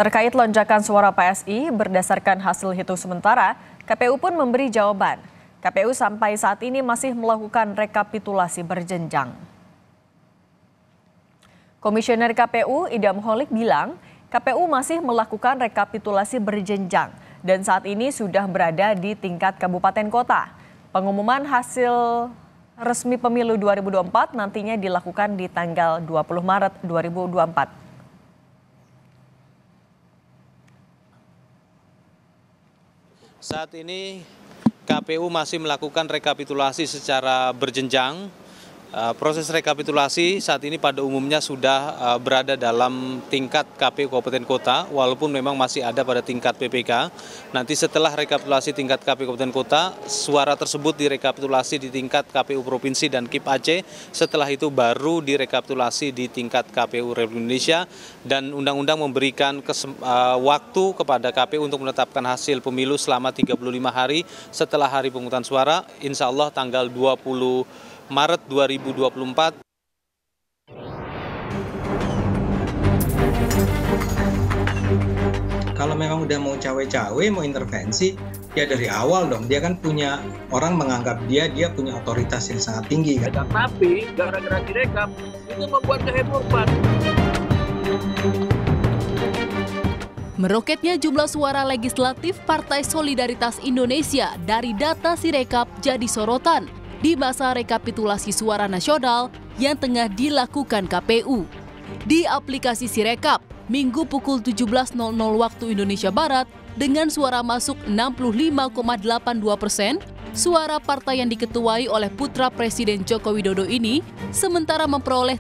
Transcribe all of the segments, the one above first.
Terkait lonjakan suara PSI berdasarkan hasil hitung sementara, KPU pun memberi jawaban. KPU sampai saat ini masih melakukan rekapitulasi berjenjang. Komisioner KPU Idam Holik bilang, KPU masih melakukan rekapitulasi berjenjang dan saat ini sudah berada di tingkat kabupaten kota. Pengumuman hasil resmi pemilu 2024 nantinya dilakukan di tanggal 20 Maret 2024. Saat ini KPU masih melakukan rekapitulasi secara berjenjang. Proses rekapitulasi saat ini pada umumnya sudah berada dalam tingkat KPU Kabupaten Kota, walaupun memang masih ada pada tingkat PPK. Nanti setelah rekapitulasi tingkat KPU Kabupaten Kota, suara tersebut direkapitulasi di tingkat KPU Provinsi dan KIP Aceh. Setelah itu baru direkapitulasi di tingkat KPU Republik Indonesia. Dan undang-undang memberikan waktu kepada KPU untuk menetapkan hasil pemilu selama 35 hari setelah hari pemungutan suara, insya Allah tanggal 20 Maret 2024. Kalau memang udah mau cawe-cawe, mau intervensi, ya dari awal dong. Dia kan punya, orang menganggap dia punya otoritas yang sangat tinggi kan. Tapi gara-gara direkap itu membuat kehebohan. Meroketnya jumlah suara legislatif Partai Solidaritas Indonesia dari data Sirekap jadi sorotan di masa rekapitulasi suara nasional yang tengah dilakukan KPU. Di aplikasi Sirekap, Minggu pukul 17.00 waktu Indonesia Barat, dengan suara masuk 65,82%, suara partai yang diketuai oleh putra Presiden Joko Widodo ini sementara memperoleh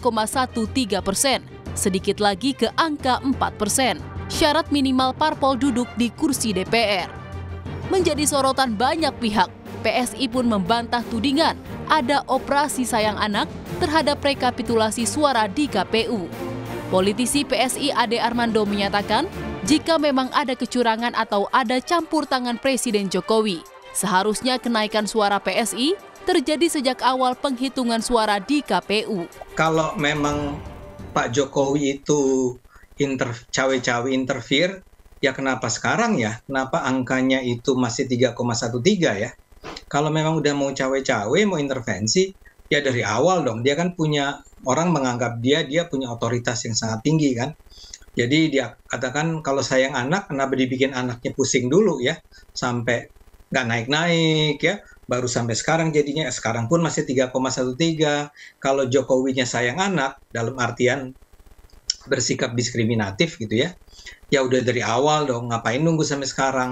3,13%, sedikit lagi ke angka 4%. Syarat minimal parpol duduk di kursi DPR. Menjadi sorotan banyak pihak, PSI pun membantah tudingan ada operasi sayang anak terhadap rekapitulasi suara di KPU. Politisi PSI Ade Armando menyatakan, jika memang ada kecurangan atau ada campur tangan Presiden Jokowi, seharusnya kenaikan suara PSI terjadi sejak awal penghitungan suara di KPU. Kalau memang Pak Jokowi itu cawe-cawe interfere, ya kenapa sekarang ya? Kenapa angkanya itu masih 3,13 ya? Kalau memang udah mau cawe-cawe, mau intervensi, ya dari awal dong. Dia kan punya, orang menganggap dia punya otoritas yang sangat tinggi kan. Jadi dia katakan kalau sayang anak, kenapa dibikin anaknya pusing dulu ya, sampai nggak naik-naik ya, baru sampai sekarang jadinya, sekarang pun masih 3,13. Kalau Jokowinya sayang anak, dalam artian bersikap diskriminatif gitu ya, ya udah dari awal dong, ngapain nunggu sampai sekarang.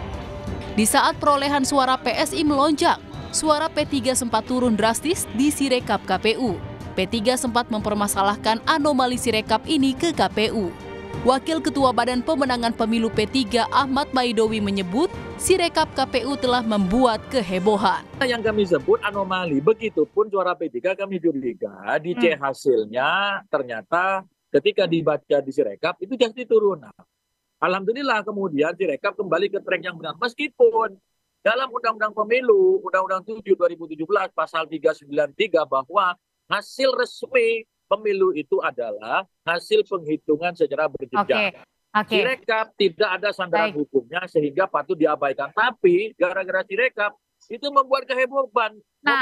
Di saat perolehan suara PSI melonjak, suara P3 sempat turun drastis di Sirekap KPU. P3 sempat mempermasalahkan anomali Sirekap ini ke KPU. Wakil Ketua Badan Pemenangan Pemilu P3 Ahmad Baidowi menyebut, Sirekap KPU telah membuat kehebohan. Yang kami sebut anomali, begitupun suara P3 kami curiga, dicek hasilnya ternyata ketika dibaca di Sirekap itu jadi turun. Alhamdulillah kemudian Sirekap kembali ke track yang benar. Meskipun dalam Undang-Undang Pemilu, Undang-Undang 7 2017 pasal 393 bahwa hasil resmi pemilu itu adalah hasil penghitungan secara berjenjang. Sirekap tidak ada sandaran hukumnya sehingga patut diabaikan. Tapi gara-gara Sirekap itu membuat kehebohan,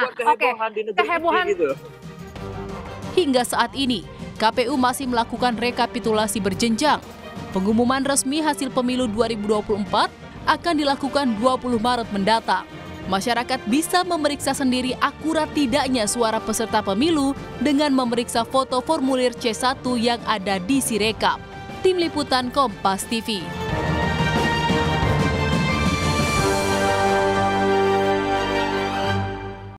di negeri ini gitu. Hingga saat ini, KPU masih melakukan rekapitulasi berjenjang. Pengumuman resmi hasil pemilu 2024 akan dilakukan 20 Maret mendatang. Masyarakat bisa memeriksa sendiri akurat tidaknya suara peserta pemilu dengan memeriksa foto formulir C1 yang ada di Sirekap. Tim Liputan Kompas TV.